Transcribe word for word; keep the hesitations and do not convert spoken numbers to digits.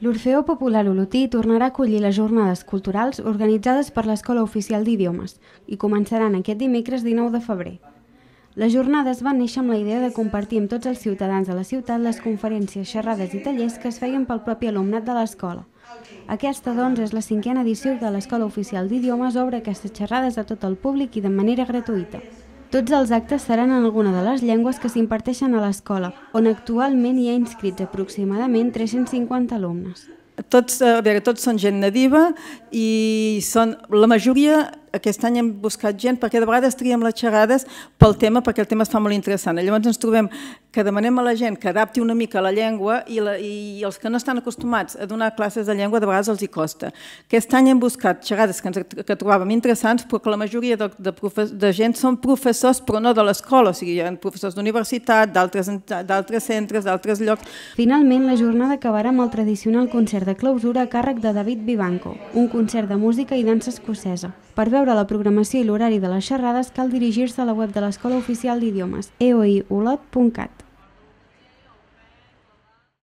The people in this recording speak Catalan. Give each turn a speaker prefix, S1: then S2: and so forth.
S1: L'Orfeó Popular Olotí tornarà a acollir les jornades culturals organitzades per l'Escola Oficial d'Idiomes i començaran aquest dimecres dinou de febrer. Les jornades van néixer amb la idea de compartir amb tots els ciutadans de la ciutat les conferències, xerrades i tallers que es feien pel propi alumnat de l'escola. Aquesta, doncs, és la cinquena edició que l'Escola Oficial d'Idiomes obre aquestes xerrades a tot el públic i de manera gratuïta. Tots els actes seran en alguna de les llengües que s'imparteixen a l'escola, on actualment hi ha inscrits aproximadament tres-cents cinquanta alumnes.
S2: Tots, a veure, tots són gent nadiva i són, la majoria, aquest any hem buscat gent perquè de vegades triem les xerrades pel tema, perquè el tema es fa molt interessant. Llavors ens trobem que demanem a la gent que adapti una mica la llengua i, la, i els que no estan acostumats a donar classes de llengua de vegades els hi costa. Aquest any hem buscat xerrades que, ens, que trobàvem interessants, però que la majoria de, de, de gent són professors, però no de l'escola, o sigui, hi ha professors d'universitat, d'altres centres, d'altres llocs.
S1: Finalment, la jornada acabarà amb el tradicional concert de clausura a càrrec de David Vivanco, un concert de música i dansa escocesa. Per veure la programació i l'horari de les xerrades cal dirigir-se a la web de l'Escola Oficial d'Idiomes, e o i olot punt cat.